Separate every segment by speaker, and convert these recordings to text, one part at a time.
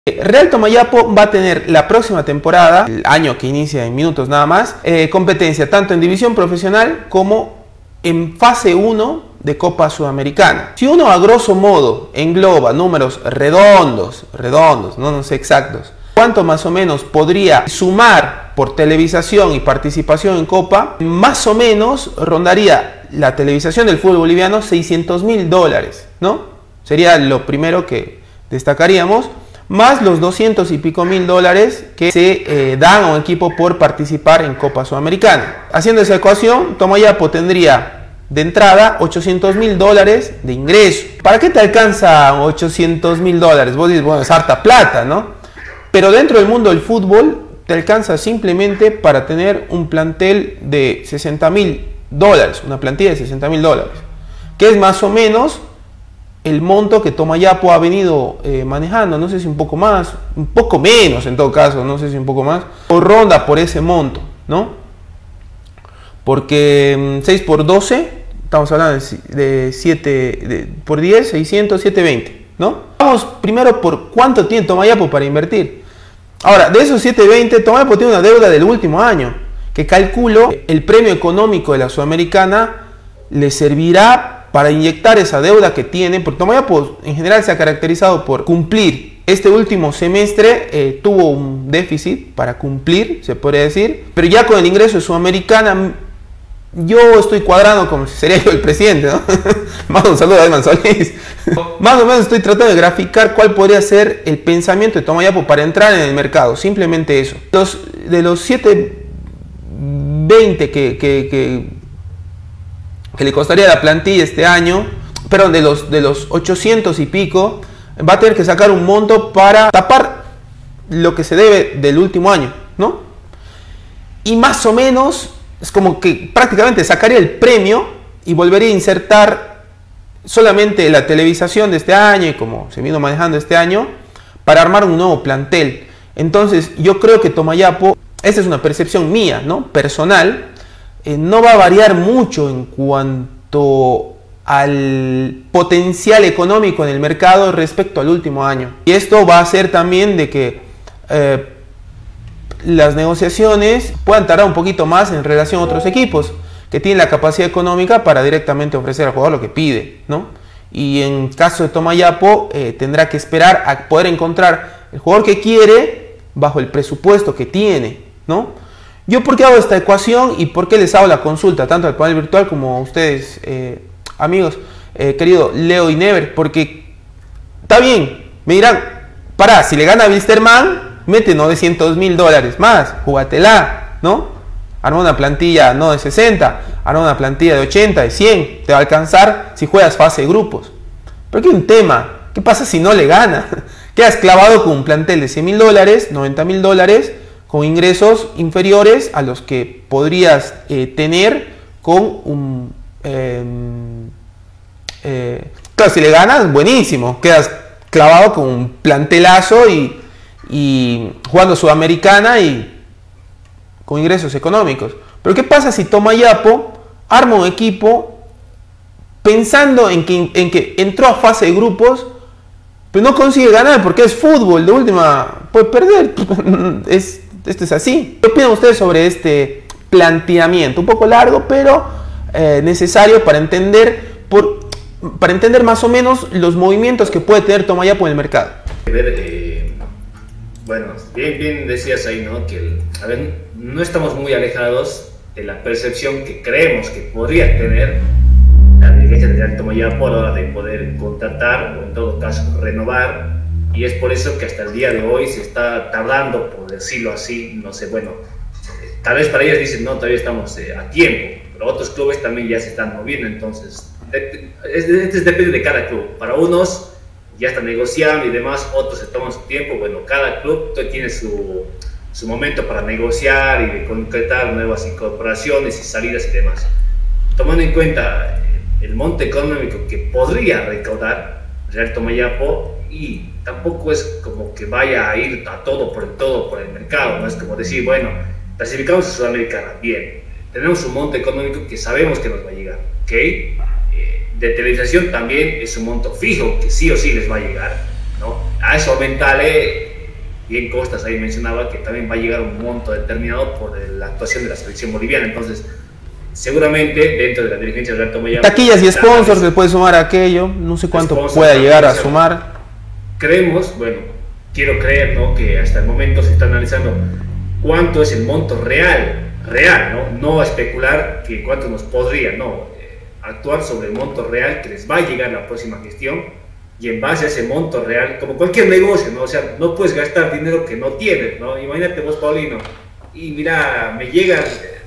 Speaker 1: Real Tomayapo va a tener la próxima temporada, el año que inicia en minutos nada más, competencia tanto en división profesional como en fase 1 de Copa Sudamericana. Si uno a grosso modo engloba números redondos, no sé exactos, cuánto más o menos podría sumar por televisación y participación en Copa, más o menos rondaría la televisación del fútbol boliviano $600.000, ¿no? Sería lo primero que destacaríamos, más los 200 y pico mil dólares que se dan a un equipo por participar en Copa Sudamericana. Haciendo esa ecuación, Tomayapo tendría de entrada $800.000 de ingreso. ¿Para qué te alcanza $800.000? Vos dices, bueno, es harta plata, ¿no? Pero dentro del mundo del fútbol te alcanza simplemente para tener un plantel de $60.000, una plantilla de $60.000, que es más o menos el monto que Tomayapo ha venido manejando. No sé si un poco más, un poco menos en todo caso, no sé si un poco más, o ronda por ese monto, ¿no? Porque 6 por 12, estamos hablando de 7 por 10, 600, 720, ¿no? Vamos primero por cuánto tiene Tomayapo para invertir. Ahora, de esos 720, Tomayapo tiene una deuda del último año, que calculo el premio económico de la Sudamericana le servirá para inyectar esa deuda que tiene, porque Tomayapo en general se ha caracterizado por cumplir. Este último semestre tuvo un déficit para cumplir, se podría decir, pero ya con el ingreso de Sudamericana, yo estoy cuadrando como si sería yo el presidente, ¿no? Más un saludo a Edman Solís. Más o menos estoy tratando de graficar cuál podría ser el pensamiento de Tomayapo para entrar en el mercado, simplemente eso. De los 720 que le costaría la plantilla este año, perdón, de los 800 y pico, va a tener que sacar un monto para tapar lo que se debe del último año, ¿no? Y más o menos es como que prácticamente sacaría el premio y volvería a insertar solamente la televisación de este año y como se vino manejando este año para armar un nuevo plantel. Entonces yo creo que Tomayapo, esta es una percepción mía, ¿no? Personal, no va a variar mucho en cuanto al potencial económico en el mercado respecto al último año. Y esto va a hacer también de que las negociaciones puedan tardar un poquito más en relación a otros equipos que tienen la capacidad económica para directamente ofrecer al jugador lo que pide, ¿no? Y en caso de Tomayapo tendrá que esperar a poder encontrar el jugador que quiere bajo el presupuesto que tiene, ¿no? Yo, ¿por qué hago esta ecuación y por qué les hago la consulta tanto al panel virtual como a ustedes, amigos, querido Leo y Never? Porque está bien, me dirán, pará, si le gana a Wilstermann, mete $900.000 más, júgatela, ¿no? Arma una plantilla no de 60, arma una plantilla de 80, de 100, te va a alcanzar si juegas fase de grupos. Pero aquí hay un tema, ¿qué pasa si no le gana? Quedas clavado con un plantel de $100.000, $90.000, con ingresos inferiores a los que podrías tener con un... claro, si le ganas, buenísimo, quedas clavado con un plantelazo y jugando Sudamericana y con ingresos económicos. Pero ¿qué pasa si Tomayapo arma un equipo pensando en que entró a fase de grupos, pero no consigue ganar porque es fútbol, de última puede perder? Esto es así. ¿Qué opinan ustedes sobre este planteamiento? Un poco largo, pero necesario para entender más o menos los movimientos que puede tener Tomayapo en el mercado.
Speaker 2: Bueno, bien decías ahí, ¿no? Que a ver, no estamos muy alejados de la percepción que creemos que podría tener la dirigencia de Real Tomayapo a la hora de poder contratar o en todo caso renovar. Y es por eso que hasta el día de hoy se está tardando, por decirlo así, no sé, bueno, tal vez para ellos dicen, no, todavía estamos a tiempo, pero otros clubes también ya se están moviendo, entonces, depende de cada club. Para unos ya están negociando y demás, otros se toman su tiempo. Bueno, cada club tiene su momento para negociar y de concretar nuevas incorporaciones y salidas y demás. Tomando en cuenta el monto económico que podría recaudar Real Tomayapo, y tampoco es como que vaya a ir a todo por el mercado, no es como decir, bueno, clasificamos a Sudamericana, bien, tenemos un monto económico que sabemos que nos va a llegar, ¿ok? De televisación también es un monto fijo que sí o sí les va a llegar, ¿no? A eso aumentarle y en Costas ahí mencionaba que también va a llegar un monto determinado por la actuación de la selección boliviana. Entonces, seguramente dentro de la dirigencia de Real Tomayapo,
Speaker 1: taquillas y sponsors le puede sumar a aquello, no sé cuánto pueda llegar a sumar.
Speaker 2: Creemos, bueno, quiero creer, ¿no?, que hasta el momento se está analizando cuánto es el monto real, no especular que cuánto nos podría, actuar sobre el monto real que les va a llegar la próxima gestión, y en base a ese monto real, como cualquier negocio, ¿no? O sea, no puedes gastar dinero que no tienes, ¿no? Imagínate vos, Paulino, y mira, me llega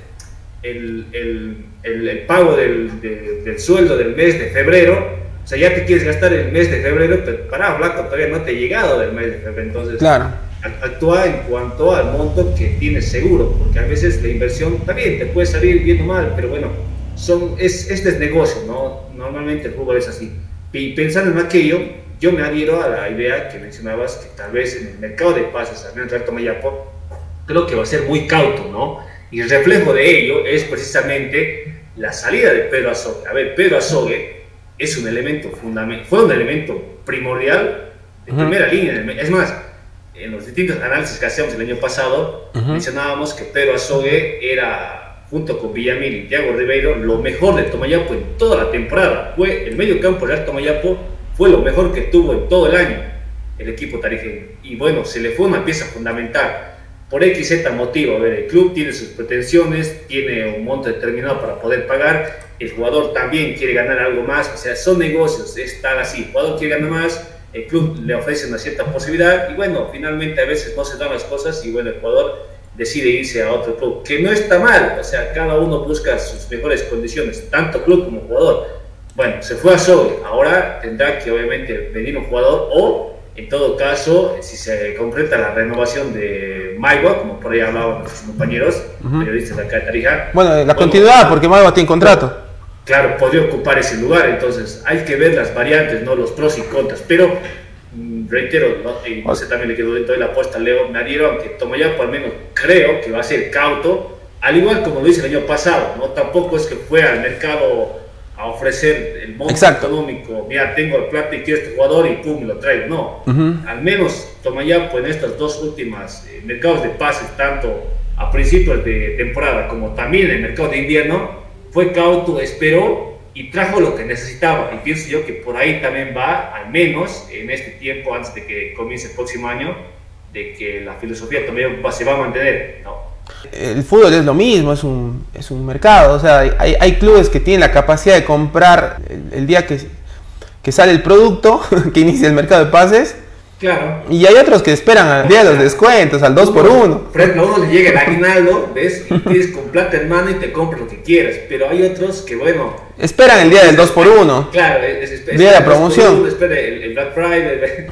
Speaker 2: el pago del sueldo del mes de febrero, o sea, ya te quieres gastar el mes de febrero, pero pará, flaco, todavía no te ha llegado del mes de febrero. Entonces, claro, actúa en cuanto al monto que tienes seguro, porque a veces la inversión también te puede salir bien o mal, pero bueno, este es negocio, ¿no? Normalmente el fútbol es así. Y pensando en aquello, yo me adhiero a la idea que mencionabas, que tal vez en el mercado de pases, al menos Real Tomayapo, creo que va a ser muy cauto, ¿no? Y el reflejo de ello es precisamente la salida de Pedro Azogue. A ver, Pedro Azogue es un elemento fundamental, fue un elemento primordial de primera línea. Es más, en los distintos análisis que hacíamos el año pasado, mencionábamos que Pedro Azogue era, junto con Villamil y Thiago Ribeiro, lo mejor de Tomayapo en toda la temporada. Fue el medio campo de Real Tomayapo, fue lo mejor que tuvo en todo el año el equipo tarijeño. Y bueno, se le fue una pieza fundamental. Por XZ motivo, a ver, el club tiene sus pretensiones, tiene un monto determinado para poder pagar, el jugador también quiere ganar algo más, o sea, son negocios, es tal así, el jugador quiere ganar más, el club le ofrece una cierta posibilidad, y bueno, finalmente a veces no se dan las cosas, y bueno, el jugador decide irse a otro club, que no está mal, o sea, cada uno busca sus mejores condiciones, tanto club como jugador. Bueno, se fue a Azogue, ahora tendrá que obviamente venir un jugador, o en todo caso, si se concreta la renovación de Maigua, como por ahí hablaban nuestros compañeros periodistas de acá de Tarija.
Speaker 1: Bueno, la continuidad, porque Maigua tiene contrato.
Speaker 2: Claro, podría ocupar ese lugar, entonces hay que ver las variantes, ¿no? Los pros y contras, pero reitero, ¿no? Y no sé, también le quedó dentro de la apuesta a Leo, me adhiero, aunque Tomayapo al menos creo que va a ser cauto, al igual como lo hice el año pasado, ¿no? Tampoco es que fue al mercado a ofrecer el monto económico, mira, tengo el plata y quiero este jugador y pum, lo traigo, no. Al menos Tomayapo en estas dos últimas mercados de pases, tanto a principios de temporada como también en el mercado de invierno, fue cauto, esperó y trajo lo que necesitaba, y pienso yo que por ahí también va, al menos en este tiempo, antes de que comience el próximo año, de que la filosofía también se va a mantener, ¿no?
Speaker 1: El fútbol es lo mismo, es un mercado, o sea, hay clubes que tienen la capacidad de comprar el día que sale el producto, que inicia el mercado de pases.
Speaker 2: Claro.
Speaker 1: Y hay otros que esperan al día de los descuentos, al 2x1.
Speaker 2: Por ejemplo, a uno le llega el aguinaldo, ¿ves? Y tienes con plata en mano y te compras lo que quieras. Pero hay otros que, bueno,
Speaker 1: esperan el día del 2x1.
Speaker 2: Claro,
Speaker 1: día de la promoción.
Speaker 2: Espera el Black Friday.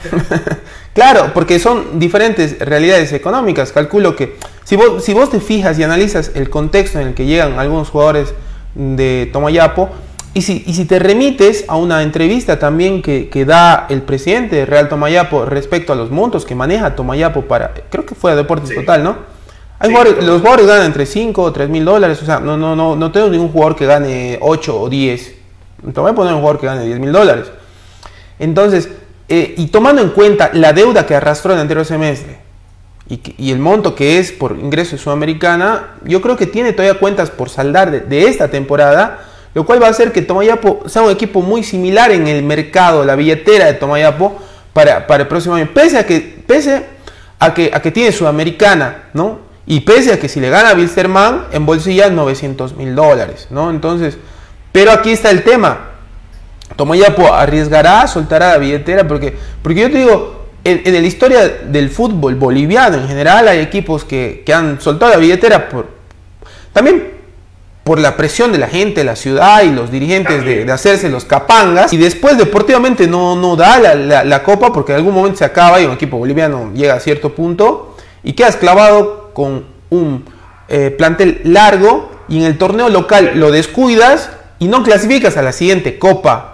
Speaker 1: Claro, porque son diferentes realidades económicas. Calculo que si vos te fijas y analizas el contexto en el que llegan algunos jugadores de Tomayapo, y si te remites a una entrevista también que da el presidente de Real Tomayapo respecto a los montos que maneja Tomayapo para, creo que fue a Deportes Total, ¿no? Los jugadores ganan entre 5 o 3 mil dólares, o sea, no tengo ningún jugador que gane 8 o 10. Tomayapo no hay un jugador que gane 10 mil dólares. Entonces, y tomando en cuenta la deuda que arrastró en el anterior semestre y el monto que es por ingreso de Sudamericana, yo creo que tiene todavía cuentas por saldar de esta temporada, lo cual va a hacer que Tomayapo sea un equipo muy similar en el mercado, la billetera de Tomayapo para el próximo año, pese a que tiene Sudamericana, ¿no? Y pese a que si le gana a Wilstermann, embolsilla 900 mil dólares, ¿no? Entonces, pero aquí está el tema. Tomayapo arriesgará, soltará la billetera, porque yo te digo, en la historia del fútbol boliviano en general hay equipos que han soltado la billetera también por la presión de la gente de la ciudad y los dirigentes de hacerse los capangas, y después deportivamente no da la copa, porque en algún momento se acaba y un equipo boliviano llega a cierto punto y quedas clavado con un plantel largo, y en el torneo local lo descuidas y no clasificas a la siguiente copa